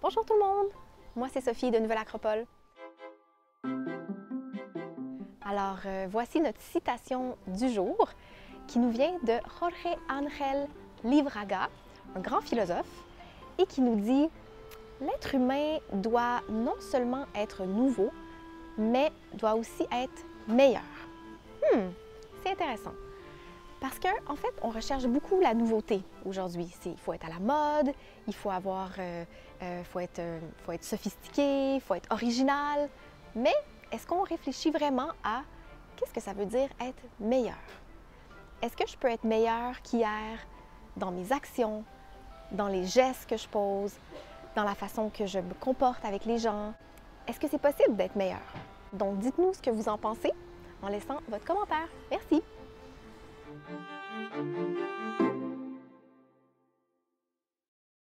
Bonjour tout le monde! Moi c'est Sophie de Nouvelle Acropole. Alors voici notre citation du jour qui nous vient de Jorge Ángel Líbraga, un grand philosophe, et qui nous dit « L'être humain doit non seulement être nouveau, mais doit aussi être meilleur. » C'est intéressant. Parce qu'en fait, on recherche beaucoup la nouveauté aujourd'hui. Il faut être à la mode, il faut être sophistiqué, il faut être original. Mais est-ce qu'on réfléchit vraiment à qu'est-ce que ça veut dire être meilleur? Est-ce que je peux être meilleur qu'hier dans mes actions, dans les gestes que je pose, dans la façon que je me comporte avec les gens? Est-ce que c'est possible d'être meilleur? Donc, dites-nous ce que vous en pensez en laissant votre commentaire. Merci!